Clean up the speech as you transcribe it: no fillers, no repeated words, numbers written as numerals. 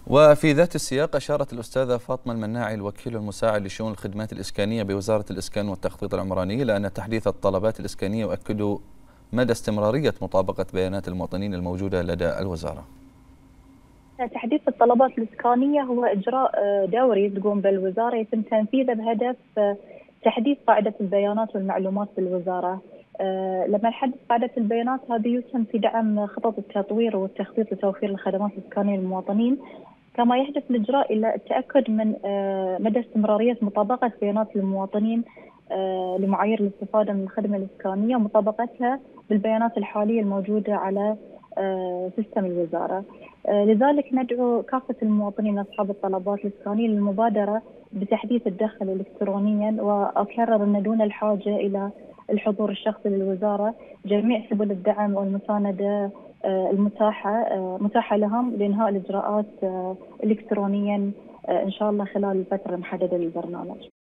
وفي ذات السياق أشارت الأستاذة فاطمة المناعي الوكيل المساعد لشؤون الخدمات الإسكانية بوزارة الإسكان والتخطيط العمراني إلى أن تحديث الطلبات الإسكانية يؤكد مدى استمرارية مطابقة بيانات المواطنين الموجودة لدى الوزارة. تحديث الطلبات الإسكانية هو إجراء دوري تقوم بالوزارة يتم تنفيذه بهدف تحديث قاعدة البيانات والمعلومات بالوزارة. لما نحدث قاعدة البيانات هذه يسهم في دعم خطط التطوير والتخطيط لتوفير الخدمات الإسكانية للمواطنين، كما يهدف الإجراء إلى التأكد من مدى استمرارية مطابقة بيانات المواطنين لمعايير الاستفادة من الخدمة الإسكانية ومطابقتها بالبيانات الحالية الموجودة على سيستم الوزارة. لذلك ندعو كافة المواطنين أصحاب الطلبات الإسكانية للمبادرة بتحديث الدخل إلكترونيا، وأكرر أن دون الحاجة إلى الحضور الشخصي للوزارة جميع سبل الدعم والمساندة متاحة لهم لإنهاء الإجراءات إلكترونيا إن شاء الله خلال الفترة المحددة للبرنامج.